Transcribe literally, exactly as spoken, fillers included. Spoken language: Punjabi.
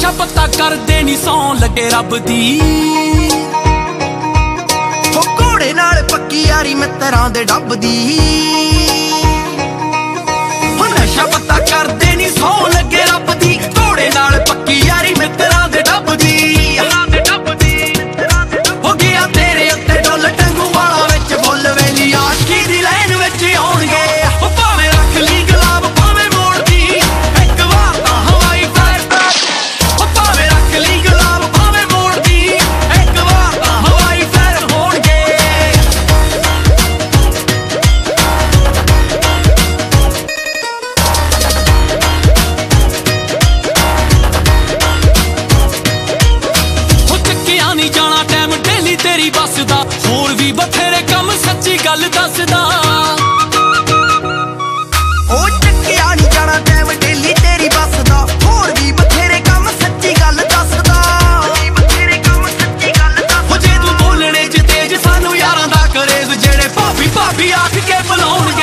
ਨਸ਼ਾ ਪੱਤਾ ਕਰਦੇ ਨੀ ਸੌਂ ਲੱਗੇ ਰੱਬ ਦੀ। ਹੋ ਘੋੜੇ ਨਾਲ ਪੱਕੀ ਯਾਰੀ ਮਿੱਤਰਾਂ ਦੇ ਡੱਬ ਦੀ। ਹੋ ਨਸ਼ਾ ਪੱਤਾ ਕਰਦੇ ਨੀ ਸੌਂ ਲੱਗੇ ਰੱਬ ਦੀ। ਘੋੜੇ ਨਾਲ ਪੱਕੀ ਯਾਰੀ ਮਿੱਤਰਾਂ ਦੇ ਡੱਬ ਦੀ। ਹੋ ਗਿਆ ਤੇਰੇ ਉੱਤੇ ਡੁੱਲ ਟੰਗੂ ਵਾਲਾ ਵਿੱਚ ਫੁੱਲ ਵੇਲੀ ਆਸ਼ਕੀ ਦੀ ਲਾਈਨ ਵਿੱਚ ਆਉਣਗੇ। ਉਹ ਭਾਵੇਂ ਰੱਖ ਲਈ ਗੁਲਾਬ ਭਾਵੇਂ ਮੋੜਦੀ ਇੱਕ ਵਾਰ ਤਾਂ ਹਵਾਈ ਫਾਇਰ ਬੈਕ। ਉਹ ਭਾਵੇਂ ਰੱਖ ਲਈ ਗੁਲਾਬ ਭਾਵੇਂ ਮੋੜਦੀ ਇੱਕ ਵਾਰ ਤਾਂ ਹਵਾਈ ਫਾਇਰ ਹੋਣਗੇ। ਉਹ ਚੱਕਿਆ ਨਹੀਂ ਜਾਣਾ ਟਾਈਮ ਡੇਲੀ ਤੇਰੀ ਬੱਸ ਦਾ। ਹੋਰ ਵੀ ਬਥੇਰੇ ਕੰਮ ਸੱਚੀ ਗੱਲ ਦੱਸਦਾ। ਉਹ ਚੱਕਿਆ ਨਹੀਂ ਜਾਣਾ ਟਾਈਮ ਡੇਲੀ ਤੇਰੀ ਬੱਸ ਦਾ। ਹੋਰ ਵੀ ਬਥੇਰੇ ਕੰਮ ਸੱਚੀ ਗੱਲ ਦੱਸਦਾ। ਉਹ ਜੇ ਤੂੰ ਬੋਲਣੇ ਚ ਤੇਜ ਸਾਨੂੰ ਯਾਰਾਂ ਦਾ ਕਰੇਜ਼। ਜਿਹੜੇ ਭਾਬੀ ਭਾਬੀ ਆਖ ਕੇ ਬੁਲਾਉਣਗੇ।